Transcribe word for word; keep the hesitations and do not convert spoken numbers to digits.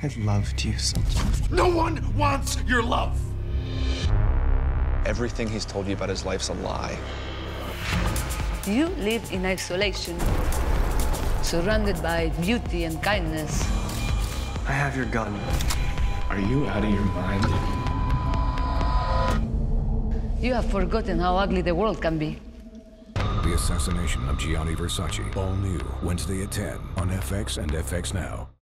I loved you so much. No one wants your love! Everything he's told you about his life's a lie. You live in isolation, surrounded by beauty and kindness. I have your gun. Are you out of your mind? You have forgotten how ugly the world can be. The Assassination of Gianni Versace. All new Wednesday at ten on F X and F X Now.